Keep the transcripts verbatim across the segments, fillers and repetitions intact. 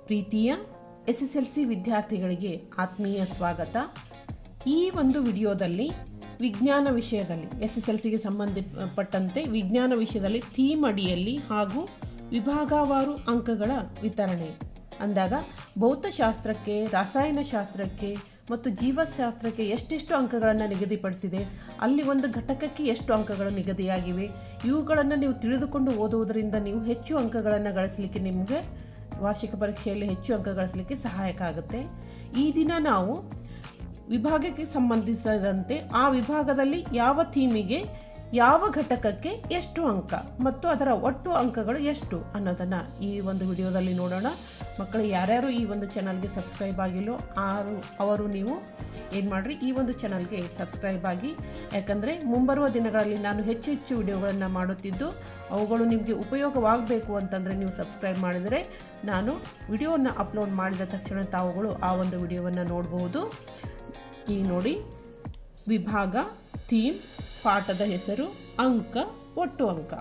ಪ್ರೀತಿಯ S S L C ವಿದ್ಯಾರ್ಥಿಗಳಿಗೆ ಆತ್ಮೀಯ ಸ್ವಾಗತ. ಈ ಒಂದು ವಿಡಿಯೋದಲ್ಲಿ ವಿಜ್ಞಾನ ವಿಷಯದಲ್ಲಿ ಎಸ್ ಎಸ್ ಎಲ್ ಸಿಗೆ ಸಂಬಂಧಪಟ್ಟಂತೆ ವಿಜ್ಞಾನ ವಿಷಯದಲ್ಲಿ ಥೀಮ್ ಅಡಿಯಲ್ಲಿ ಹಾಗೂ ವಿಭಾಗವಾರು ಅಂಕಗಳ ವಿತರಣೆ ಅಂದಾಗ ಭೌತಶಾಸ್ತ್ರಕ್ಕೆ, ರಾಸಾಯನಶಾಸ್ತ್ರಕ್ಕೆ ಮತ್ತು ಜೀವಶಾಸ್ತ್ರಕ್ಕೆ ಎಷ್ಟೆಷ್ಟು ಅಂಕಗಳನ್ನು ನಿಗದಿಪಡಿಸಿದೆ, ಅಲ್ಲಿ ಒಂದು ಘಟಕಕ್ಕೆ ಎಷ್ಟು ಅಂಕಗಳು ನಿಗದಿಯಾಗಿವೆ, ಇವುಗಳನ್ನು ನೀವು ತಿಳಿದುಕೊಂಡು ಓದುವುದರಿಂದ ನೀವು ಹೆಚ್ಚು ಅಂಕಗಳನ್ನು ಗಳಿಸಲಿಕ್ಕೆ, ನಿಮಗೆ ವಾರ್ಷಿಕ ಪರೀಕ್ಷೆಯಲ್ಲಿ ಹೆಚ್ಚು ಅಂಕ ಗಳಿಸಲಿಕ್ಕೆ ಸಹಾಯಕ ಆಗುತ್ತೆ. ಈ ದಿನ ನಾವು ವಿಭಾಗಕ್ಕೆ ಸಂಬಂಧಿಸಿದಂತೆ ಆ ವಿಭಾಗದಲ್ಲಿ ಯಾವ ಥೀಮಿಗೆ ಯಾವ ಘಟಕಕ್ಕೆ ಎಷ್ಟು ಅಂಕ ಮತ್ತು ಅದರ ಒಟ್ಟು ಅಂಕಗಳು ಎಷ್ಟು ಅನ್ನೋದನ್ನು ಈ ಒಂದು ವಿಡಿಯೋದಲ್ಲಿ ನೋಡೋಣ. ಮಕ್ಕಳು ಯಾರ್ಯಾರು ಈ ಒಂದು ಚಾನಲ್ಗೆ ಸಬ್ಸ್ಕ್ರೈಬ್ ಆಗಿಲ್ಲೋ ಆರು ಅವರು ನೀವು ಏನು ಮಾಡಿರಿ, ಈ ಒಂದು ಚಾನಲ್ಗೆ ಸಬ್ಸ್ಕ್ರೈಬ್ ಆಗಿ. ಯಾಕಂದರೆ ಮುಂಬರುವ ದಿನಗಳಲ್ಲಿ ನಾನು ಹೆಚ್ಚು ಹೆಚ್ಚು ವಿಡಿಯೋಗಳನ್ನು ಮಾಡುತ್ತಿದ್ದು ಅವುಗಳು ನಿಮಗೆ ಉಪಯೋಗವಾಗಬೇಕು ಅಂತಂದರೆ ನೀವು ಸಬ್ಸ್ಕ್ರೈಬ್ ಮಾಡಿದರೆ ನಾನು ವಿಡಿಯೋವನ್ನು ಅಪ್ಲೋಡ್ ಮಾಡಿದ ತಕ್ಷಣ ತಾವುಗಳು ಆ ಒಂದು ವಿಡಿಯೋವನ್ನು ನೋಡಬಹುದು. ಈಗ ನೋಡಿ, ವಿಭಾಗ, ಥೀಮ್, ಪಾಠದ ಹೆಸರು, ಅಂಕ, ಒಟ್ಟು ಅಂಕ.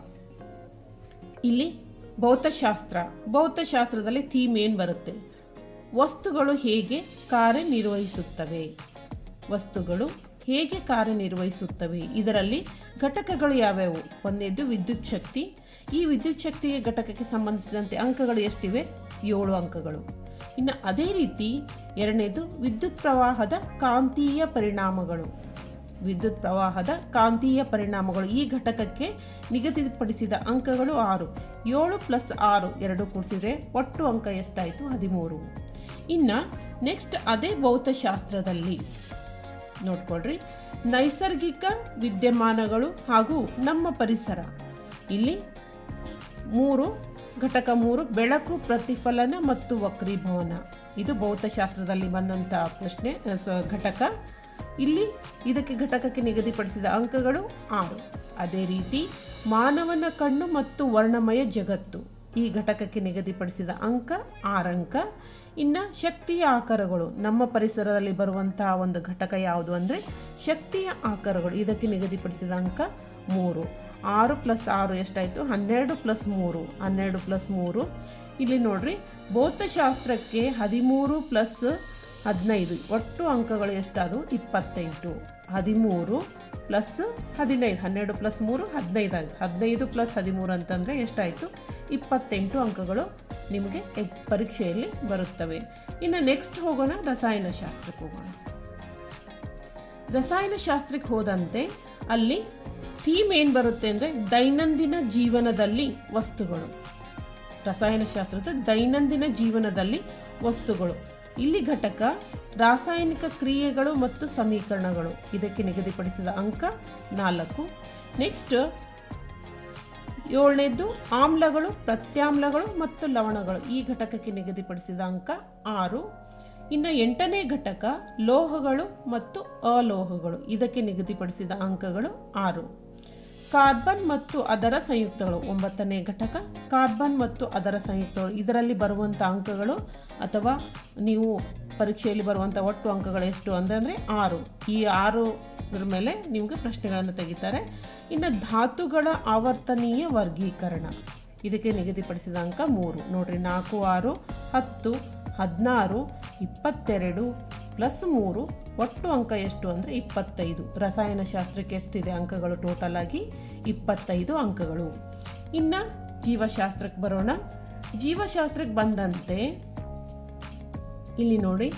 ಇಲ್ಲಿ ಭೌತಶಾಸ್ತ್ರ ಭೌತಶಾಸ್ತ್ರದಲ್ಲಿ ಥೀಮ್ ಏನು ಬರುತ್ತೆ? ವಸ್ತುಗಳು ಹೇಗೆ ಕಾರ್ಯನಿರ್ವಹಿಸುತ್ತವೆ ವಸ್ತುಗಳು ಹೇಗೆ ಕಾರ್ಯನಿರ್ವಹಿಸುತ್ತವೆ ಇದರಲ್ಲಿ ಘಟಕಗಳು ಯಾವ್ಯಾವು? ಒಂದನೇದು ವಿದ್ಯುತ್ ಶಕ್ತಿ. ಈ ವಿದ್ಯುತ್ ಶಕ್ತಿಗೆ ಘಟಕಕ್ಕೆ ಸಂಬಂಧಿಸಿದಂತೆ ಅಂಕಗಳು ಎಷ್ಟಿವೆ? ಏಳು ಅಂಕಗಳು. ಇನ್ನು ಅದೇ ರೀತಿ ಎರಡನೇದು ವಿದ್ಯುತ್ ಪ್ರವಾಹದ ಕಾಂತೀಯ ಪರಿಣಾಮಗಳು. ವಿದ್ಯುತ್ ಪ್ರವಾಹದ ಕಾಂತೀಯ ಪರಿಣಾಮಗಳು ಈ ಘಟಕಕ್ಕೆ ನಿಗದಿಪಡಿಸಿದ ಅಂಕಗಳು ಆರು. ಏಳು ಪ್ಲಸ್ ಆರು ಎರಡು ಕೂಡಿಸಿದ್ರೆ ಒಟ್ಟು ಅಂಕ ಎಷ್ಟಾಯಿತು? ಹದಿಮೂರು. ಇನ್ನು ನೆಕ್ಸ್ಟ್ ಅದೇ ಭೌತಶಾಸ್ತ್ರದಲ್ಲಿ ನೋಡ್ಕೊಳ್ರಿ, ನೈಸರ್ಗಿಕ ವಿದ್ಯಮಾನಗಳು ಹಾಗೂ ನಮ್ಮ ಪರಿಸರ. ಇಲ್ಲಿ ಮೂರು ಘಟಕ ಮೂರು ಬೆಳಕು, ಪ್ರತಿಫಲನ ಮತ್ತು ವಕ್ರೀಭವನ. ಇದು ಭೌತಶಾಸ್ತ್ರದಲ್ಲಿ ಬಂದಂಥ ಪ್ರಶ್ನೆ ಘಟಕ. ಇಲ್ಲಿ ಇದಕ್ಕೆ ಘಟಕಕ್ಕೆ ನಿಗದಿಪಡಿಸಿದ ಅಂಕಗಳು ಆರು. ಅದೇ ರೀತಿ ಮಾನವನ ಕಣ್ಣು ಮತ್ತು ವರ್ಣಮಯ ಜಗತ್ತು ಈ ಘಟಕಕ್ಕೆ ನಿಗದಿಪಡಿಸಿದ ಅಂಕ ಆರು ಅಂಕ. ಇನ್ನು ಶಕ್ತಿಯ ಆಕಾರಗಳು, ನಮ್ಮ ಪರಿಸರದಲ್ಲಿ ಬರುವಂತಹ ಒಂದು ಘಟಕ ಯಾವುದು ಅಂದರೆ ಶಕ್ತಿಯ ಆಕಾರಗಳು. ಇದಕ್ಕೆ ನಿಗದಿಪಡಿಸಿದ ಅಂಕ ಮೂರು. ಆರು ಪ್ಲಸ್ ಆರು ಎಷ್ಟಾಯಿತು? ಹನ್ನೆರಡು ಪ್ಲಸ್ ಮೂರು ಹನ್ನೆರಡು ಪ್ಲಸ್ ಮೂರು. ಇಲ್ಲಿ ನೋಡ್ರಿ, ಭೌತಶಾಸ್ತ್ರಕ್ಕೆ ಹದಿಮೂರು ಪ್ಲಸ್ ಹದಿನೈದು ಒಟ್ಟು ಅಂಕಗಳು ಎಷ್ಟಾದವು? ಇಪ್ಪತ್ತೆಂಟು. ಹದಿಮೂರು ಪ್ಲಸ್ ಹದಿನೈದು, ಹನ್ನೆರಡು ಪ್ಲಸ್ ಮೂರು ಹದಿನೈದು ಆಯಿತು. ಹದಿನೈದು ಪ್ಲಸ್ ಹದಿಮೂರು ಅಂತಂದರೆ ಎಷ್ಟಾಯಿತು? ಇಪ್ಪತ್ತೆಂಟು ಅಂಕಗಳು ನಿಮಗೆ ಪರೀಕ್ಷೆಯಲ್ಲಿ ಬರುತ್ತವೆ. ಇನ್ನು ನೆಕ್ಸ್ಟ್ ಹೋಗೋಣ, ರಸಾಯನಶಾಸ್ತ್ರಕ್ಕೆ ಹೋಗೋಣ. ರಸಾಯನಶಾಸ್ತ್ರಕ್ಕೆ ಹೋದಂತೆ ಅಲ್ಲಿ ಥೀಮ್ ಏನು ಬರುತ್ತೆ ಅಂದರೆ ದೈನಂದಿನ ಜೀವನದಲ್ಲಿ ವಸ್ತುಗಳು. ರಸಾಯನಶಾಸ್ತ್ರದ ದೈನಂದಿನ ಜೀವನದಲ್ಲಿ ವಸ್ತುಗಳು. ಇಲ್ಲಿ ಘಟಕ ರಾಸಾಯನಿಕ ಕ್ರಿಯೆಗಳು ಮತ್ತು ಸಮೀಕರಣಗಳು. ಇದಕ್ಕೆ ನಿಗದಿಪಡಿಸಿದ ಅಂಕ ನಾಲ್ಕು. ನೆಕ್ಸ್ಟ್ ಏಳನೇದ್ದು ಆಮ್ಲಗಳು, ಪ್ರತ್ಯಾಮ್ಲಗಳು ಮತ್ತು ಲವಣಗಳು. ಈ ಘಟಕಕ್ಕೆ ನಿಗದಿಪಡಿಸಿದ ಅಂಕ ಆರು. ಇನ್ನು ಎಂಟನೇ ಘಟಕ ಲೋಹಗಳು ಮತ್ತು ಅಲೋಹಗಳು. ಇದಕ್ಕೆ ನಿಗದಿಪಡಿಸಿದ ಅಂಕಗಳು ಆರು. ಕಾರ್ಬನ್ ಮತ್ತು ಅದರ ಸಂಯುಕ್ತಗಳು. ಒಂಬತ್ತನೇ ಘಟಕ ಕಾರ್ಬನ್ ಮತ್ತು ಅದರ ಸಂಯುಕ್ತಗಳು. ಇದರಲ್ಲಿ ಬರುವಂಥ ಅಂಕಗಳು ಅಥವಾ ನೀವು ಪರೀಕ್ಷೆಯಲ್ಲಿ ಬರುವಂಥ ಒಟ್ಟು ಅಂಕಗಳು ಎಷ್ಟು ಅಂದರೆ ಆರು. ಈ ಆರು ಮೇಲೆ ನಿಮಗೆ ಪ್ರಶ್ನೆಗಳನ್ನು ತೆಗಿತಾರೆ. ಇನ್ನು ಧಾತುಗಳ ಆವರ್ತನೀಯ ವರ್ಗೀಕರಣ. ಇದಕ್ಕೆ ನಿಗದಿಪಡಿಸಿದ ಅಂಕ ಮೂರು. ನೋಡ್ರಿ, ನಾಲ್ಕು ಆರು ಹತ್ತು ಹದಿನಾರು ಇಪ್ಪತ್ತೆರಡು ಪ್ಲಸ್ ಮೂರು ಒಟ್ಟು ಅಂಕ ಎಷ್ಟು ಅಂದರೆ ಇಪ್ಪತ್ತೈದು. ರಸಾಯನಶಾಸ್ತ್ರಕ್ಕೆ ಎಷ್ಟಿದೆ ಅಂಕಗಳು? ಟೋಟಲ್ ಆಗಿ ಇಪ್ಪತ್ತೈದು ಅಂಕಗಳು. ಇನ್ನು ಜೀವಶಾಸ್ತ್ರಕ್ಕೆ ಬರೋಣ. ಜೀವಶಾಸ್ತ್ರಕ್ಕೆ ಬಂದಂತೆ ಇಲ್ಲಿ ನೋಡಿ,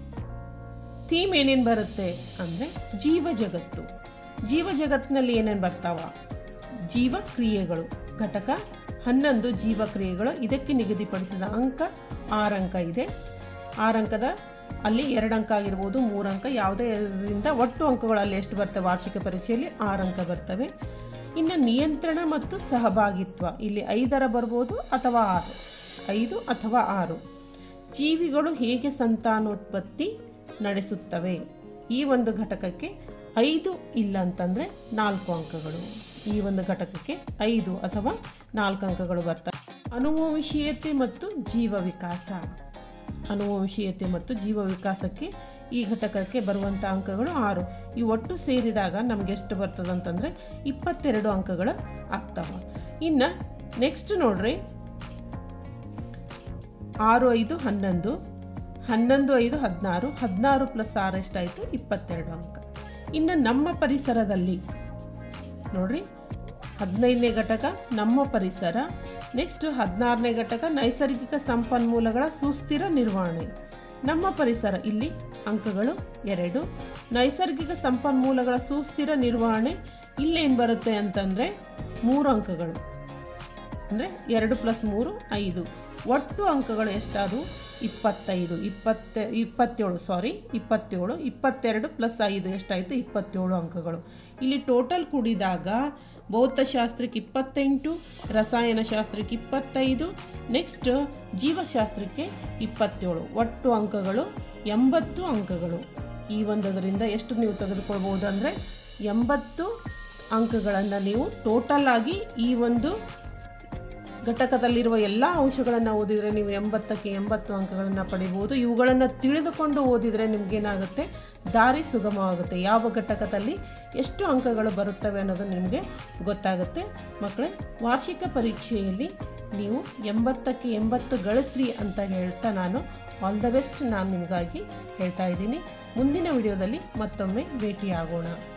ಥೀಮ್ ಏನೇನು ಬರುತ್ತೆ ಅಂದರೆ ಜೀವ ಜಗತ್ತು. ಜೀವ ಜಗತ್ತಿನಲ್ಲಿ ಏನೇನು ಬರ್ತಾವ? ಜೀವಕ್ರಿಯೆಗಳು. ಘಟಕ ಹನ್ನೊಂದು ಜೀವಕ್ರಿಯೆಗಳು. ಇದಕ್ಕೆ ನಿಗದಿಪಡಿಸಿದ ಅಂಕ ಆರು ಅಂಕ ಇದೆ. ಆರು ಅಂಕದ ಅಲ್ಲಿ ಎರಡು ಅಂಕ ಆಗಿರ್ಬೋದು, ಮೂರು ಅಂಕ, ಯಾವುದೇ ಇದರಿಂದ ಒಟ್ಟು ಅಂಕಗಳು ಅಲ್ಲಿ ಎಷ್ಟು ಬರ್ತವೆ? ವಾರ್ಷಿಕ ಪರೀಕ್ಷೆಯಲ್ಲಿ ಆರು ಅಂಕ ಬರ್ತವೆ. ಇನ್ನು ನಿಯಂತ್ರಣ ಮತ್ತು ಸಹಭಾಗಿತ್ವ. ಇಲ್ಲಿ ಐದರ ಬರ್ಬೋದು ಅಥವಾ ಆರು, ಐದು ಅಥವಾ ಆರು. ಜೀವಿಗಳು ಹೇಗೆ ಸಂತಾನೋತ್ಪತ್ತಿ ನಡೆಸುತ್ತವೆ. ಈ ಒಂದು ಘಟಕಕ್ಕೆ ಐದು ಇಲ್ಲ ಅಂತಂದರೆ ನಾಲ್ಕು ಅಂಕಗಳು. ಈ ಒಂದು ಘಟಕಕ್ಕೆ ಐದು ಅಥವಾ ನಾಲ್ಕು ಅಂಕಗಳು ಬರ್ತವೆ. ಅನುವಂಶೀಯತೆ ಮತ್ತು ಜೀವ ವಿಕಾಸ. ಅನುವಂಶೀಯತೆ ಮತ್ತು ಜೀವ ವಿಕಾಸಕ್ಕೆ ಈ ಘಟಕಕ್ಕೆ ಬರುವಂಥ ಅಂಕಗಳು ಆರು. ಈ ಒಟ್ಟು ಸೇರಿದಾಗ ನಮಗೆ ಎಷ್ಟು ಬರ್ತದೆ ಅಂತಂದರೆ ಇಪ್ಪತ್ತೆರಡು ಅಂಕಗಳು ಆಗ್ತವೆ. ಇನ್ನು ನೆಕ್ಸ್ಟ್ ನೋಡ್ರಿ, ಆರು ಐದು ಹನ್ನೊಂದು, ಹನ್ನೊಂದು ಐದು ಹದಿನಾರು, ಹದಿನಾರು ಪ್ಲಸ್ ಆರು ಎಷ್ಟಾಯಿತು? ಇಪ್ಪತ್ತೆರಡು ಅಂಕ. ಇನ್ನು ನಮ್ಮ ಪರಿಸರದಲ್ಲಿ ನೋಡ್ರಿ, ಹದಿನೈದನೇ ಘಟಕ ನಮ್ಮ ಪರಿಸರ. ನೆಕ್ಸ್ಟ್ ಹದಿನಾರನೇ ಘಟಕ ನೈಸರ್ಗಿಕ ಸಂಪನ್ಮೂಲಗಳ ಸುಸ್ಥಿರ ನಿರ್ವಹಣೆ. ನಮ್ಮ ಪರಿಸರ ಇಲ್ಲಿ ಅಂಕಗಳು ಎರಡು. ನೈಸರ್ಗಿಕ ಸಂಪನ್ಮೂಲಗಳ ಸುಸ್ಥಿರ ನಿರ್ವಹಣೆ ಇಲ್ಲೇನು ಬರುತ್ತೆ ಅಂತಂದರೆ ಮೂರು ಅಂಕಗಳು, ಅಂದರೆ ಎರಡು ಪ್ಲಸ್ ಮೂರು ಐದು. ಒಟ್ಟು ಅಂಕಗಳು ಎಷ್ಟಾದವು? ಇಪ್ಪತ್ತೈದು. ಇಪ್ಪತ್ತ ಇಪ್ಪತ್ತೇಳು ಸಾರಿ ಇಪ್ಪತ್ತೇಳು. ಇಪ್ಪತ್ತೆರಡು ಪ್ಲಸ್ ಐದು ಎಷ್ಟಾಯಿತು? ಇಪ್ಪತ್ತೇಳು ಅಂಕಗಳು. ಇಲ್ಲಿ ಟೋಟಲ್ ಕೂಡಿದಾಗ ಭೌತಶಾಸ್ತ್ರಕ್ಕೆ ಇಪ್ಪತ್ತೆಂಟು, ರಸಾಯನಶಾಸ್ತ್ರಕ್ಕೆ ಇಪ್ಪತ್ತೈದು, ನೆಕ್ಸ್ಟ್ ಜೀವಶಾಸ್ತ್ರಕ್ಕೆ ಇಪ್ಪತ್ತೇಳು. ಒಟ್ಟು ಅಂಕಗಳು ಎಂಬತ್ತು ಅಂಕಗಳು. ಈ ಒಂದರಿಂದ ಎಷ್ಟು ನೀವು ತೆಗೆದುಕೊಳ್ಬೋದು ಅಂದರೆ ಎಂಬತ್ತು ಅಂಕಗಳನ್ನು ನೀವು ಟೋಟಲ್ ಆಗಿ ಈ ಒಂದು ಘಟಕದಲ್ಲಿರುವ ಎಲ್ಲ ಅಂಶಗಳನ್ನು ಓದಿದರೆ ನೀವು ಎಂಬತ್ತಕ್ಕೆ ಎಂಬತ್ತು ಅಂಕಗಳನ್ನು ಪಡಿಬೋದು. ಇವುಗಳನ್ನು ತಿಳಿದುಕೊಂಡು ಓದಿದರೆ ನಿಮಗೇನಾಗುತ್ತೆ? ದಾರಿ ಸುಗಮವಾಗುತ್ತೆ. ಯಾವ ಘಟಕದಲ್ಲಿ ಎಷ್ಟು ಅಂಕಗಳು ಬರುತ್ತವೆ ಅನ್ನೋದು ನಿಮಗೆ ಗೊತ್ತಾಗುತ್ತೆ. ಮಕ್ಕಳೇ, ವಾರ್ಷಿಕ ಪರೀಕ್ಷೆಯಲ್ಲಿ ನೀವು ಎಂಬತ್ತಕ್ಕೆ ಎಂಬತ್ತು ಗಳಿಸ್ರಿ ಅಂತ ಹೇಳ್ತಾ ನಾನು ಆಲ್ ದ ಬೆಸ್ಟ್ ನಾನು ನಿಮಗಾಗಿ ಹೇಳ್ತಾ ಇದ್ದೀನಿ. ಮುಂದಿನ ವಿಡಿಯೋದಲ್ಲಿ ಮತ್ತೊಮ್ಮೆ ಭೇಟಿಯಾಗೋಣ.